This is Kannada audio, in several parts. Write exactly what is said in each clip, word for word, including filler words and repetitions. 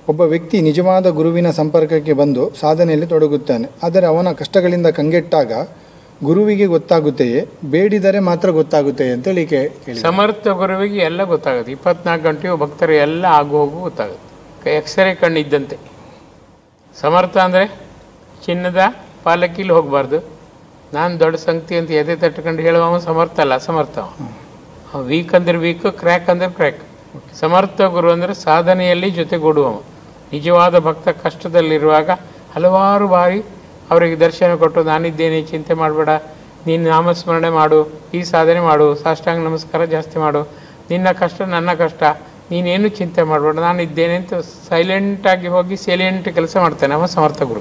ಒಬ್ಬ ವ್ಯಕ್ತಿ ನಿಜವಾದ ಗುರುವಿನ ಸಂಪರ್ಕಕ್ಕೆ ಬಂದು ಸಾಧನೆಯಲ್ಲಿ ತೊಡಗುತ್ತಾನೆ. ಆದರೆ ಅವನ ಕಷ್ಟಗಳಿಂದ ಕಂಗೆಟ್ಟಾಗ ಗುರುವಿಗೆ ಗೊತ್ತಾಗುತ್ತೆಯೇ, ಬೇಡಿದರೆ ಮಾತ್ರ ಗೊತ್ತಾಗುತ್ತೆಯೇ ಅಂತೇಳಿ ಕೇಳಿ. ಸಮರ್ಥ ಗುರುವಿಗೆ ಎಲ್ಲ ಗೊತ್ತಾಗುತ್ತೆ. ಇಪ್ಪತ್ನಾಲ್ಕು ಗಂಟೆಯು ಭಕ್ತರು ಎಲ್ಲ ಆಗು ಹೋಗು ಗೊತ್ತಾಗುತ್ತೆ. ಎಕ್ಸ್ರೇ ಕಣ್ಣಿದ್ದಂತೆ. ಸಮರ್ಥ ಅಂದರೆ ಚಿನ್ನದ ಪಾಲಕಿಲಿ ಹೋಗಬಾರ್ದು, ನಾನು ದೊಡ್ಡ ಸಂಗತಿ ಅಂತ ಎದೆ ತಟ್ಕೊಂಡು ಹೇಳುವ ಸಮರ್ಥ ಅಲ್ಲ, ಅಸಮರ್ಥ. ವೀಕ್ ಅಂದ್ರೆ ವೀಕ್, ಕ್ರ್ಯಾಕ್ ಅಂದ್ರೆ ಕ್ರ್ಯಾಕ್. ಸಮರ್ಥ ಗುರು ಅಂದರೆ ಸಾಧನೆಯಲ್ಲಿ ಜೊತೆಗೂಡುವ ನಿಜವಾದ ಭಕ್ತ ಕಷ್ಟದಲ್ಲಿರುವಾಗ ಹಲವಾರು ಬಾರಿ ಅವರಿಗೆ ದರ್ಶನ ಕೊಟ್ಟು, ನಾನಿದ್ದೇನೆ ಚಿಂತೆ ಮಾಡಬೇಡ, ನೀನು ನಾಮಸ್ಮರಣೆ ಮಾಡು, ಈ ಸಾಧನೆ ಮಾಡು, ಸಾಷ್ಟಾಂಗ ನಮಸ್ಕಾರ ಜಾಸ್ತಿ ಮಾಡು, ನಿನ್ನ ಕಷ್ಟ ನನ್ನ ಕಷ್ಟ, ನೀನೇನು ಚಿಂತೆ ಮಾಡಬೇಡ, ನಾನಿದ್ದೇನೆ ಅಂತ ಸೈಲೆಂಟಾಗಿ ಹೋಗಿ ಸೈಲೆಂಟ್ ಕೆಲಸ ಮಾಡ್ತಾನೆ ಅವ ಸಮರ್ಥ ಗುರು.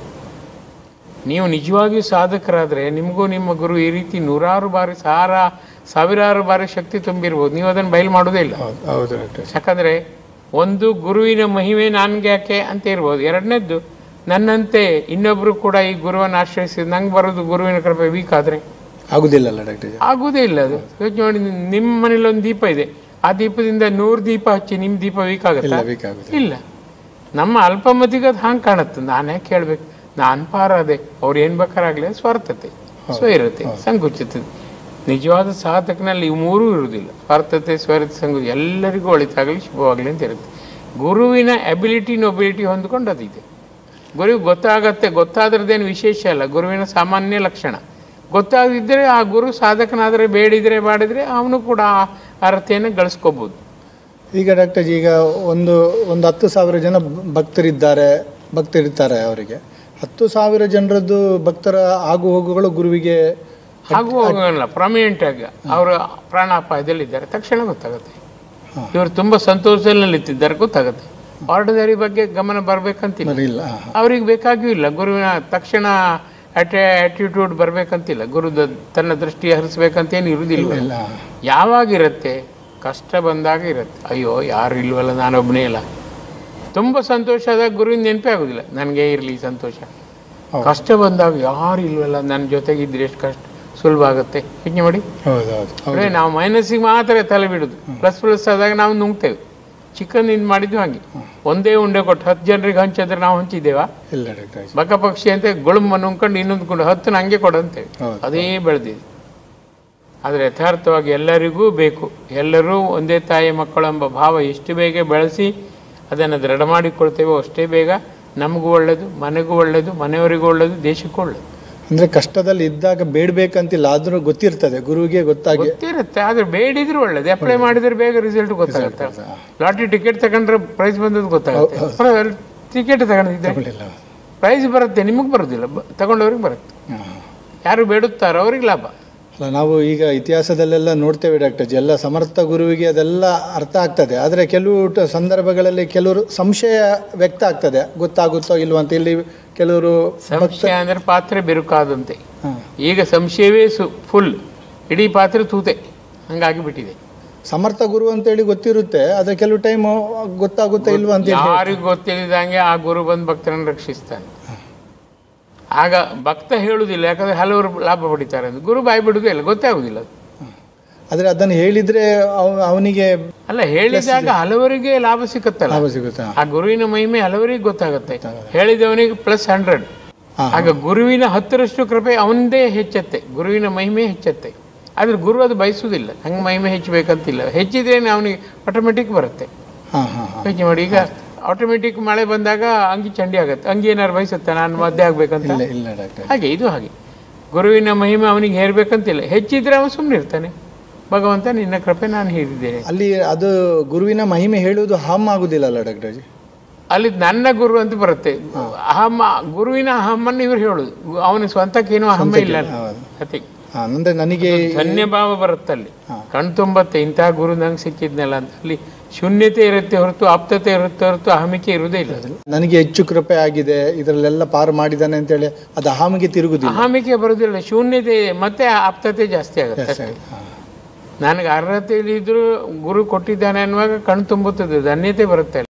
ನೀವು ನಿಜವಾಗಿಯೂ ಸಾಧಕರಾದರೆ ನಿಮಗೂ ನಿಮ್ಮ ಗುರು ಈ ರೀತಿ ನೂರಾರು ಬಾರಿ ಸಾರ ಸಾವಿರಾರು ಬಾರಿ ಶಕ್ತಿ ತುಂಬಿರ್ಬೋದು. ನೀವು ಅದನ್ನು ಬಯಲು ಮಾಡೋದೇ ಇಲ್ಲ. ಯಾಕಂದರೆ ಒಂದು ಗುರುವಿನ ಮಹಿಮೆ ನನಗೆ ಯಾಕೆ ಅಂತ ಇರ್ಬೋದು. ಎರಡನೇದ್ದು, ನನ್ನಂತೆ ಇನ್ನೊಬ್ಬರು ಕೂಡ ಈ ಗುರುವನ್ನು ಆಶ್ರಯಿಸಿದ ನಂಗೆ ಬರೋದು ಗುರುವಿನ ಕೃಪೆ ವೀಕ್ ಆದರೆ ಆಗುದಿಲ್ಲ ಡಾಕ್ಟರ್, ಆಗುವುದೇ ಇಲ್ಲ. ಅದು ಯೋಚನೆ ನೋಡಿ, ನಿಮ್ಮ ಮನೇಲಿ ಒಂದು ದೀಪ ಇದೆ, ಆ ದೀಪದಿಂದ ನೂರು ದೀಪ ಹಚ್ಚಿ ನಿಮ್ಮ ದೀಪ ವೀಕ್ ಆಗುತ್ತೆ ಇಲ್ಲ. ನಮ್ಮ ಅಲ್ಪಮತಿಗೆ ಅದು ಹಾಂಗೆ ಕಾಣುತ್ತೆ. ನಾನೇ ಕೇಳಬೇಕು, ನಾನು ಪಾರಾದೆ, ಅವ್ರು ಏನು ಬೇಕಾರಾಗಲಿ, ಸ್ವಾರ್ಥತೆ, ಸ್ವೈರತೆ, ಸಂಕುಚಿತ. ನಿಜವಾದ ಸಾಧಕನಲ್ಲಿ ಇವು ಮೂರೂ ಇರುವುದಿಲ್ಲ. ಸ್ವಾರ್ಥತೆ, ಸ್ವೈರತೆ, ಸಂಕುಚಿತ. ಎಲ್ಲರಿಗೂ ಒಳಿತಾಗಲಿ, ಶುಭವಾಗಲಿ ಅಂತ ಇರುತ್ತೆ. ಗುರುವಿನ ಎಬಿಲಿಟಿ ನೊಬಿಲಿಟಿ ಹೊಂದ್ಕೊಂಡು ಅದಿದೆ. ಗುರುವಿಗೆ ಗೊತ್ತಾಗತ್ತೆ, ಗೊತ್ತಾದ್ರದ್ದೇನು ವಿಶೇಷ ಅಲ್ಲ, ಗುರುವಿನ ಸಾಮಾನ್ಯ ಲಕ್ಷಣ. ಗೊತ್ತಾಗಿದ್ದರೆ ಆ ಗುರು ಸಾಧಕನಾದರೆ ಬೇಡಿದರೆ ಮಾಡಿದರೆ ಅವನು ಕೂಡ ಆ ಅರ್ಹತೆಯನ್ನು ಗಳಿಸ್ಕೋಬೋದು. ಈಗ ಡಾಕ್ಟರ್, ಈಗ ಒಂದು ಒಂದು ಹತ್ತು ಸಾವಿರ ಜನ ಭಕ್ತರಿದ್ದಾರೆ ಭಕ್ತರಿರ್ತಾರೆ ಅವರಿಗೆ ಹತ್ತು ಸಾವಿರ ಜನರದ್ದು ಭಕ್ತರ ಆಗು ಹೋಗುಗಳು ಗುರುವಿಗೆ ಆಗು ಹೋಗಲ್ಲ. ಪ್ರಮಿನೆಂಟ್ ಆಗಿ ಅವರ ಪ್ರಾಣಾಪಾಯದಲ್ಲಿದ್ದಾರೆ ತಕ್ಷಣ ಗೊತ್ತಾಗುತ್ತೆ. ಇವರು ತುಂಬ ಸಂತೋಷದಲ್ಲಿತ್ತಿದ್ದಾರೆ ಗೊತ್ತಾಗುತ್ತೆ. ಆರ್ಡನರಿ ಬಗ್ಗೆ ಗಮನ ಬರಬೇಕಂತಿಲ್ಲ, ಅವ್ರಿಗೆ ಬೇಕಾಗಿಯೂ ಇಲ್ಲ. ಗುರುವಿನ ತಕ್ಷಣ ಅಟೆ ಆ್ಯಟಿಟ್ಯೂಡ್ ಬರಬೇಕಂತಿಲ್ಲ. ಗುರು ತನ್ನ ದೃಷ್ಟಿ ಹರಿಸ್ಬೇಕಂತೇನು ಇರುವುದಿಲ್ಲ. ಯಾವಾಗಿರುತ್ತೆ? ಕಷ್ಟ ಬಂದಾಗ ಇರುತ್ತೆ. ಅಯ್ಯೋ ಯಾರು ಇಲ್ವಲ್ಲ, ನಾನೊಬ್ಬನೇ ಇಲ್ಲ. ತುಂಬ ಸಂತೋಷ ಆದಾಗ ಗುರುವಿನ ನೆನಪೇ ಆಗೋದಿಲ್ಲ, ನನಗೆ ಇರಲಿ ಸಂತೋಷ. ಕಷ್ಟ ಬಂದಾಗ ಯಾರು ಇಲ್ವಲ್ಲ, ನನ್ನ ಜೊತೆಗಿದ್ರೆ ಎಷ್ಟು ಕಷ್ಟ ಸುಲಭ ಆಗುತ್ತೆ. ಯೋಚನೆ ಮಾಡಿ. ನಾವು ಮೈನಸ್ಸಿಗೆ ಮಾತ್ರ ತಲೆ ಬಿಡೋದು, ಪ್ಲಸ್ ಪ್ಲಸ್ ಆದಾಗ ನಾವು ನುಂಗ್ತೇವೆ. ಚಿಕನ್ ಇದು ಮಾಡಿದ್ವಿ ಹಾಗೆ, ಒಂದೇ ಉಂಡೆ ಕೊಟ್ಟು ಹತ್ತು ಜನರಿಗೆ ಹಂಚಿದ್ರೆ ನಾವು ಹಂಚಿದ್ದೇವಾ? ಬಕ ಪಕ್ಷಿ ಅಂತ ಗುಳುಮ ನುಂಗ್ಕೊಂಡು ಇನ್ನೊಂದು ಕೊಂಡು ಹತ್ತು ನಂಗೆ ಕೊಡಂತೇವೆ. ಅದೇ ಬೆಳೆದಿದೆ. ಆದರೆ ಯಥಾರ್ಥವಾಗಿ ಎಲ್ಲರಿಗೂ ಬೇಕು. ಎಲ್ಲರೂ ಒಂದೇ ತಾಯಿ ಮಕ್ಕಳು ಎಂಬ ಭಾವ ಎಷ್ಟು ಬೇಗ ಬೆಳೆಸಿ ಅದನ್ನು ದೃಢ ಮಾಡಿಕೊಳ್ತೇವೋ ಅಷ್ಟೇ ಬೇಗ ನಮಗೂ ಒಳ್ಳೆಯದು, ಮನೆಗೂ ಒಳ್ಳೆಯದು, ಮನೆಯವರಿಗೂ ಒಳ್ಳೆಯದು, ದೇಶಕ್ಕೂ ಒಳ್ಳೆಯದು. ಅಂದರೆ ಕಷ್ಟದಲ್ಲಿ ಇದ್ದಾಗ ಬೇಡಬೇಕಂತಿಲ್ಲ, ಆದರೂ ಗೊತ್ತಿರ್ತದೆ, ಗುರುವಿಗೆ ಗೊತ್ತಾಗಿ ಗೊತ್ತಿರುತ್ತೆ. ಆದರೆ ಬೇಡಿದ್ರು ಒಳ್ಳೇದು, ಅಪ್ಲೈ ಮಾಡಿದ್ರೆ ಬೇಗ ರಿಸಲ್ಟ್ ಗೊತ್ತಾಗುತ್ತೆ. ಲಾಟ್ರಿ ಟಿಕೆಟ್ ತಗೊಂಡ್ರೆ ಪ್ರೈಸ್ ಬಂದದ್ದು ಗೊತ್ತಾಗುತ್ತೆ. ಟಿಕೆಟ್ ತಗೊಂಡಿದ್ದೆ ಪ್ರೈಸ್ ಬರುತ್ತೆ, ನಿಮಗೆ ಬರೋದಿಲ್ಲ, ತಗೊಂಡವ್ರಿಗೆ ಬರುತ್ತೆ. ಯಾರು ಬೇಡುತ್ತಾರೋ ಅವ್ರಿಗೆ ಲಾಭ. ಅಲ್ಲ, ನಾವು ಈಗ ಇತಿಹಾಸದಲ್ಲೆಲ್ಲ ನೋಡ್ತೇವೆ ಡಾಕ್ಟರ್ ಜಿ, ಎಲ್ಲ ಸಮರ್ಥ ಗುರುವಿಗೆ ಅದೆಲ್ಲ ಅರ್ಥ ಆಗ್ತದೆ. ಆದರೆ ಕೆಲವು ಸಂದರ್ಭಗಳಲ್ಲಿ ಕೆಲವರು ಸಂಶಯ ವ್ಯಕ್ತ ಆಗ್ತದೆ, ಗೊತ್ತಾಗುತ್ತೋ ಇಲ್ವೋ ಅಂತ. ಇಲ್ಲಿ ಕೆಲವರು ಸಂಶಯ ಅಂದರೆ ಪಾತ್ರೆ ಬಿರುಕಾದಂತೆ. ಈಗ ಸಂಶಯವೇ ಸು ಫುಲ್, ಇಡೀ ಪಾತ್ರೆ ತೂತೆ ಹಂಗಾಗಿ ಬಿಟ್ಟಿದೆ. ಸಮರ್ಥ ಗುರು ಅಂತೇಳಿ ಗೊತ್ತಿರುತ್ತೆ, ಆದರೆ ಕೆಲವು ಟೈಮು ಗೊತ್ತಾಗುತ್ತಾ ಇಲ್ವೋ ಅಂತ. ಯಾರಿಗೂ ಗೊತ್ತಿಲ್ಲದಂಗೆ ಆ ಗುರು ಬಂದು ಭಕ್ತರನ್ನು ರಕ್ಷಿಸ್ತಾನೆ. ಆಗ ಭಕ್ತ ಹೇಳುವುದಿಲ್ಲ, ಯಾಕಂದರೆ ಹಲವರು ಲಾಭ ಪಡಿತಾರೆ ಅಂತ. ಗುರು ಬಾಯಿ ಬಿಡುವುದೇ ಇಲ್ಲ, ಗೊತ್ತೇ ಆಗುದಿಲ್ಲ. ಆದರೆ ಅದನ್ನು ಹೇಳಿದರೆ ಅವನಿಗೆ ಅಲ್ಲ, ಹೇಳಿದಾಗ ಹಲವರಿಗೆ ಲಾಭ ಸಿಕ್ಕತ್ತಲ್ಲ, ಲಾಭ ಸಿಗುತ್ತೆ. ಆ ಗುರುವಿನ ಮಹಿಮೆ ಹಲವರಿಗೆ ಗೊತ್ತಾಗುತ್ತೆ. ಹೇಳಿದವನಿಗೆ ಪ್ಲಸ್ ಹಂಡ್ರೆಡ್. ಆಗ ಗುರುವಿನ ಹತ್ತರಷ್ಟು ಕೃಪೆ ಅವನದೇ ಹೆಚ್ಚತ್ತೆ, ಗುರುವಿನ ಮಹಿಮೆ ಹೆಚ್ಚತ್ತೆ. ಆದರೆ ಗುರು ಅದು ಬಯಸುವುದಿಲ್ಲ, ಹಂಗೆ ಮಹಿಮೆ ಹೆಚ್ಚಬೇಕಂತಿಲ್ಲ. ಹೆಚ್ಚಿದ್ರೆ ಅವನಿಗೆ ಆಟೋಮೆಟಿಕ್ ಬರುತ್ತೆ. ಯೋಚನೆ ಮಾಡಿ, ಈಗ ಆಟೋಮೆಟಿಕ್ ಮಳೆ ಬಂದಾಗ ಅಂಗಿ ಚಂಡಿ ಆಗುತ್ತೆ. ಅಂಗಿ ಏನಾರು ಬಯಸುತ್ತೆ, ನಾನು ಮದ್ದೆ ಆಗ್ಬೇಕಂತ ಇಲ್ಲ ಡಾಕ್ಟರ್. ಹಾಗೆ ಇದು ಹಾಗೆ ಗುರುವಿನ ಮಹಿಮೆ ಅವನಿಗೆ ಹೇರಬೇಕಂತಿಲ್ಲ. ಹೆಚ್ಚಿದ್ರೆ ಅವನು ಸುಮ್ಮನೆ ಇರ್ತಾನೆ. ಭಗವಂತ ನಿನ್ನ ಕೃಪೆ ನಾನು ಹೇರಿದ್ದೇನೆ. ಅಲ್ಲಿ ಅದು ಗುರುವಿನ ಮಹಿಮೆ ಹೇಳುವುದು ಅಹಂ ಆಗುದಿಲ್ಲ ಅಲ್ಲ ಡಾಕ್ಟರ್ ಜಿ? ಅಲ್ಲಿ ನನ್ನ ಗುರು ಅಂತ ಬರುತ್ತೆ. ಅಹಮ್ಮ, ಗುರುವಿನ ಅಹಮ್ಮನ್ನು ಇವರು ಹೇಳುದು, ಅವನ ಸ್ವಂತಕ್ಕೇನು ಅಹಮ್ಮ ಇಲ್ಲ. ಅತಿ ಅಂದ್ರೆ ನನಗೆ ಧನ್ಯಭಾವ ಬರುತ್ತೆ ಅಲ್ಲಿ, ಕಣ್ ತುಂಬತ್ತೆ ಇಂತಹ ಗುರು ನಂಗೆ ಸಿಕ್ಕಿದ್ನಲ್ಲ ಅಂತ. ಅಲ್ಲಿ ಶೂನ್ಯತೆ ಇರುತ್ತೆ ಹೊರತು ಆಪ್ತತೆ ಇರುತ್ತೆ ಹೊರತು ಅಹಮಿಕೆ ಇರುವುದೇ ಇಲ್ಲ. ನನಗೆ ಹೆಚ್ಚು ಕೃಪೆ ಆಗಿದೆ, ಇದರಲ್ಲೆಲ್ಲ ಪಾರು ಮಾಡಿದ್ದಾನೆ ಅಂತೇಳಿ ಅದು ಅಹಮಿಗೆ ತಿರುಗುದಿಲ್ಲ, ಅಹಮಿಕೆ ಬರುವುದಿಲ್ಲ. ಶೂನ್ಯತೆ ಮತ್ತೆ ಆಪ್ತತೆ ಜಾಸ್ತಿ ಆಗುತ್ತೆ. ನನಗೆ ಅರ್ಹತೆ ಇದ್ರೂ ಗುರು ಕೊಟ್ಟಿದ್ದಾನೆ ಅನ್ನುವಾಗ ಕಣ್ ತುಂಬುತ್ತದೆ, ಧನ್ಯತೆ ಬರುತ್ತೆ.